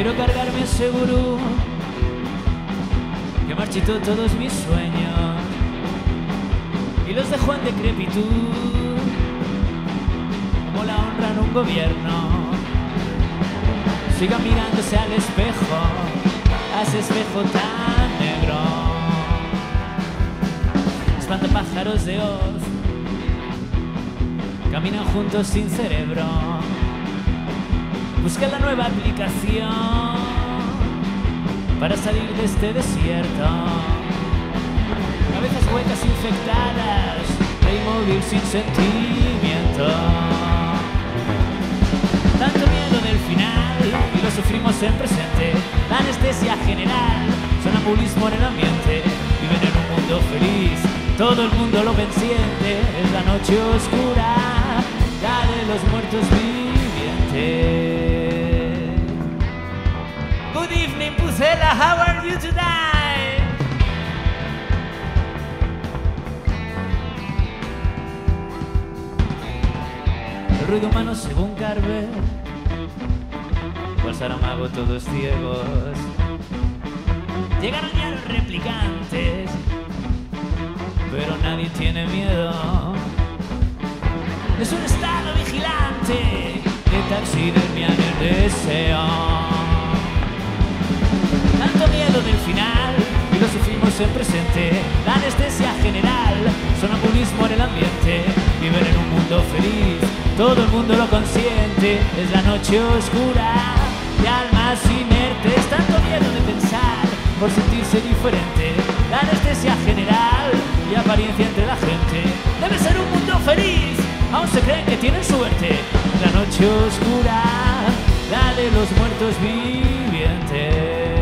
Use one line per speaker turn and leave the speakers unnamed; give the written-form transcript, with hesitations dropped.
quiero cargarme ese gurú que marchitó todos mis sueños y los dejó en decrepitud, como la honra en un gobierno. Siga mirándose al espejo, a ese espejo tan negro. Espantapájaros de Oz caminan juntos sin cerebro. Busca la nueva aplicación para salir de este desierto. Cabezas huecas infectadas, Playmobil sin sentimiento. Tanto miedo del final y lo sufrimos en presente. La anestesia general, sonambulismo en el ambiente. Viven en un mundo feliz, todo el mundo lo siente. Es la noche oscura, la de los muertos vivientes. Good evening, Pucela, how are you tonight? El ruido humano según Carver, cual Saramago todos ciegos. Llegaron ya los replicantes, pero nadie tiene miedo. Es un estado vigilante que taxidermia en el deseo. Tanto miedo del final y lo sufrimos en presente. La anestesia general, sonambulismo en el ambiente. Viven en un mundo feliz, todo el mundo lo consiente. Es la noche oscura de almas inertes. Tanto miedo de pensar por sentirse diferente. La anestesia general y apariencia entre la gente. Debe ser un mundo feliz, aún se creen que tienen suerte. La noche oscura, la de los muertos vivientes.